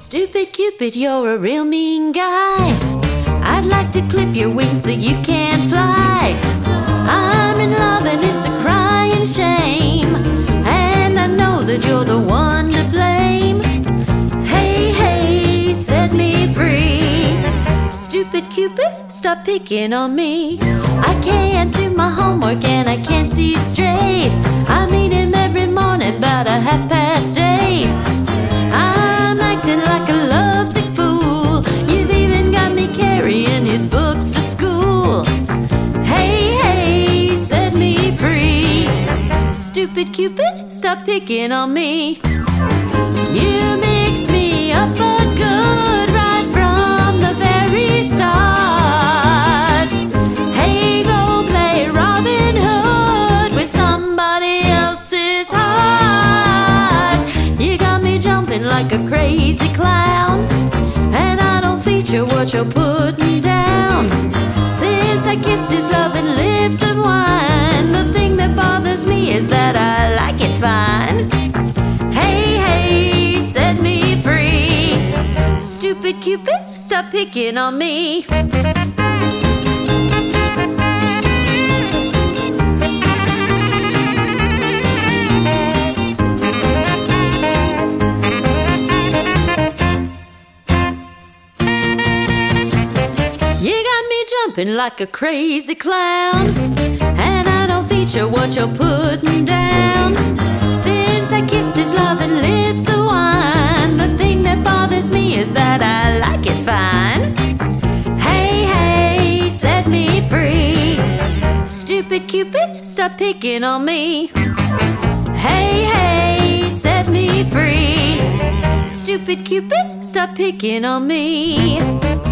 Stupid Cupid, you're a real mean guy. I'd like to clip your wings so you can't fly. I'm in love and it's a crying shame, and I know that you're the one to blame. Hey, hey, set me free. Stupid Cupid, stop picking on me. I can't do my homework and I can't see straight. I meet him every morning about 8:30. I'm acting like a lovesick fool. You've even got me carrying his books to school. Hey, hey, set me free. Stupid Cupid, stop picking on me. You mix me up a good right from the very start. Hey, go play Robin Hood with somebody else's heart. You got me jumping like a crazy clown, and I don't feature what you're putting down. Since I kissed his loving lips and wine, the thing that bothers me is that I like it fine. Hey, hey, set me free. Stupid Cupid, stop picking on me. You got me jumping like a crazy clown, and I don't feature what you're putting down. Since I kissed his loving lips of wine, the thing that bothers me is that I like it fine. Hey, hey, set me free. Stupid Cupid, stop picking on me. Hey, hey, set me free. Stupid Cupid, stop picking on me.